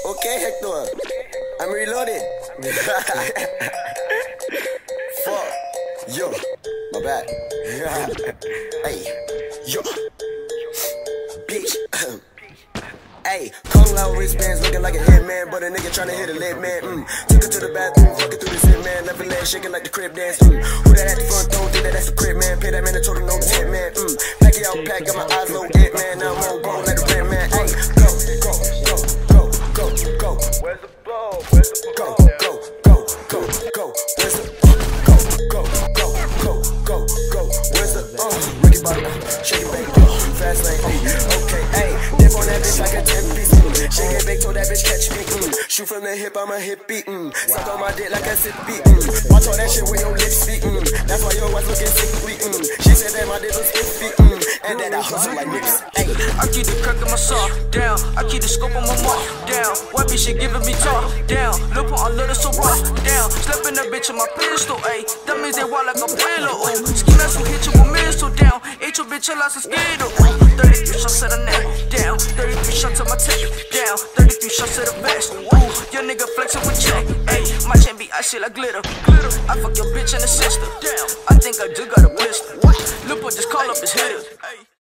Okay, Hector. I'm reloaded. Fuck. Yo. My bad. Hey. Yo. Bitch. Hey, Kung Lao wristbands looking like a hitman, but a nigga tryna hit a lit man. Took her to the bathroom, fucking through the zip man. Left her leg shaking like the crib dance. Who that at the front door? Think that's a crib man. Pay that man a total no tip man. Pack it out, pack, got my eyes low, it man. Now I'm on go, let the red man. Hey, go, go, go, go, go, go. Where's the blow? Where's the blow? Go, go, go, go, go. Where's the go, go, go, go, go, go? Where's the Ricky body, shake it back, fast lane. Okay, hey, dip on that bitch like a 10-piece. Shake it back, told that bitch catch me. Shoot from the hip, I'm a hippie. Suck on my dick like a sippy. Watch all that shit with your lips speak. That's why your wife looking sickly. She said that my dick was iffy. And that I hustle like nips. Hey, I keep the crack in my sock down. I keep the scope on my mark down. White bitch shit giving me talk down. Look on, I love it so rock down. Slapping that bitch in my pistol, ayy. That means they wild like a pillow. Ski mask will hit you with missile down. Ate your bitch, I lost a skittle. 33 shots to the neck down. 33 shots to my tape down. 33 shots to the vest. Your nigga flexing with check, ayy. My chain be icy like glitter. I fuck your bitch and the sister. I think I do got a blister. Look, just call up his hitter.